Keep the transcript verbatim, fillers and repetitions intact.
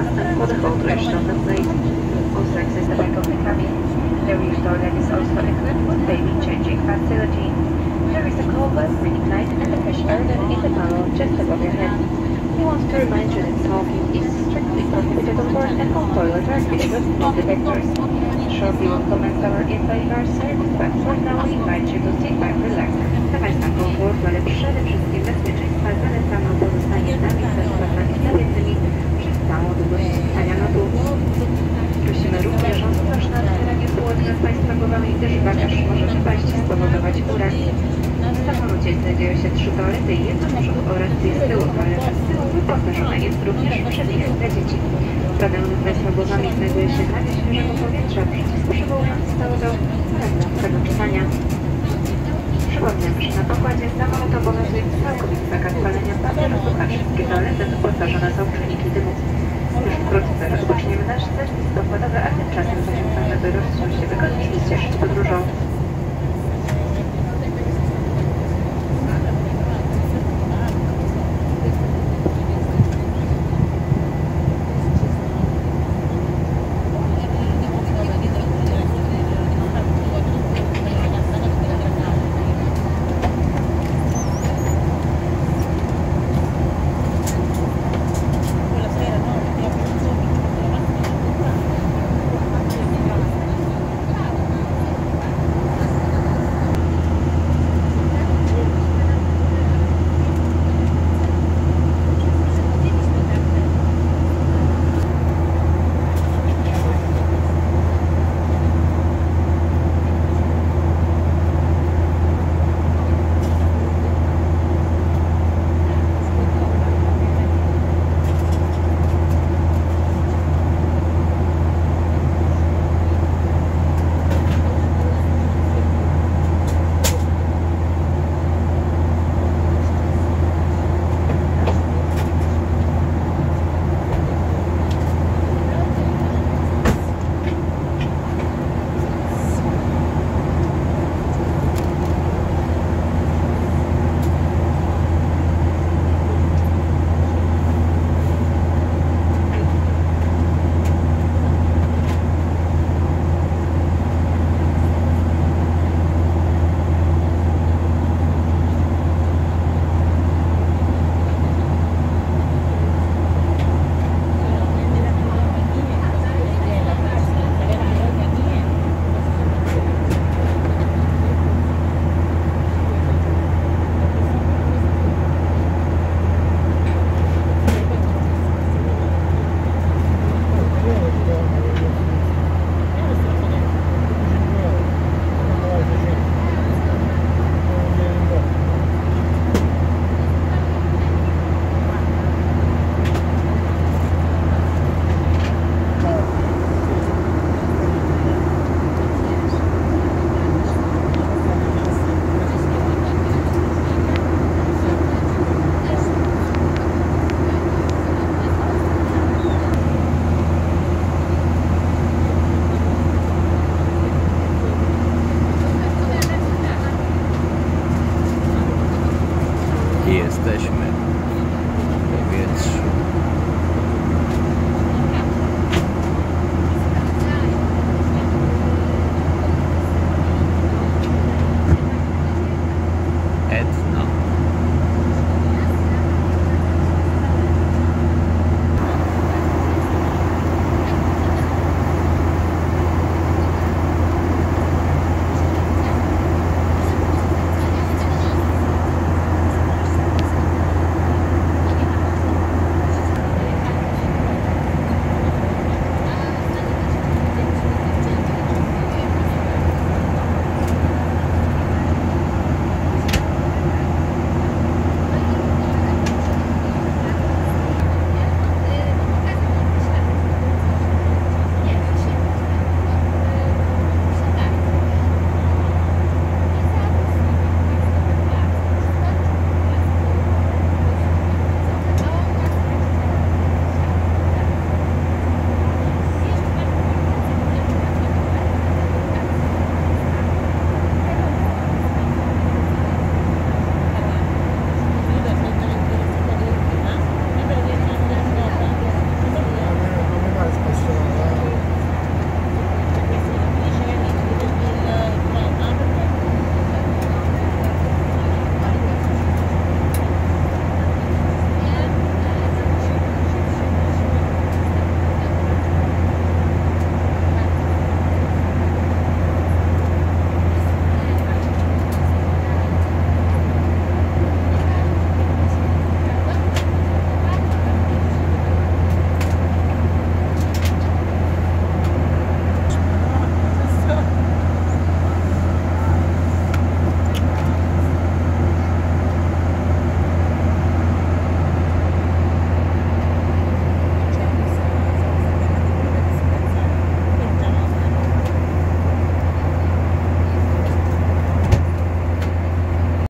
and for the whole duration of the flight. Also exists a backup cabin. The reef toilet is also equipped with baby changing facility. There is a cobweb, reading light, and a fish urn in the bowl just above your head. We want to remind you that smoking is strictly prohibited on board and all toilets are fitted with smoke detectors. Shortly will commence our in-flight service, but for now we invite you to sit back, relax. Dla Państwa komfortu, ale przede wszystkim bezpieczeństwa zalecamy pozostanie z nami przed płatami zawiętymi przez całą długość stania na dół. Prosimy również o ostrożne otwieranie półek nad Państwa głowami, gdyż bagaż może wypaść i spowodować uraz. W samolocie znajdują się trzy toalety, jedno z przodu oraz dwie z tyłu. Toaleta z tyłu wyposażona jest również w przewijak dla dzieci. Radę nad Państwa głowami znajduje się nawie świeżego powietrza, przycisk przywołujący stały do prawidłowego czytania. Przypomniamy, że na pokładzie samolot obowiązuje całkowity zakaz palenia papierosów, a wszystkie toalety wyposażone są w czujniki dymu. Już wkrótce rozpoczniemy nasz serwis pokładowy, a tymczasem zachęcamy, by rozsiąść się wygodnie i cieszyć podróżą.